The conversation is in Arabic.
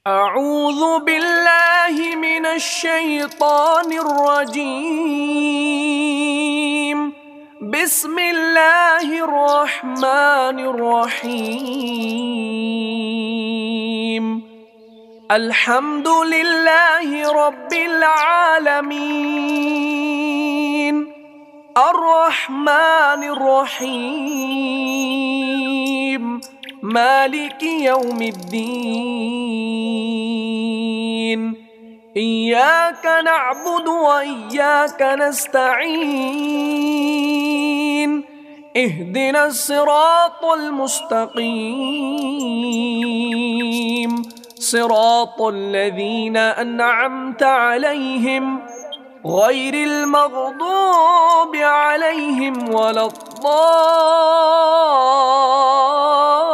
أعوذ بالله من الشيطان الرجيم. بسم الله الرحمن الرحيم. الحمد لله رب العالمين الرحمن الرحيم مالك يوم الدين. إياك نعبد وإياك نستعين. اهدنا الصراط المستقيم صراط الذين أنعمت عليهم غير المغضوب عليهم ولا الضالين.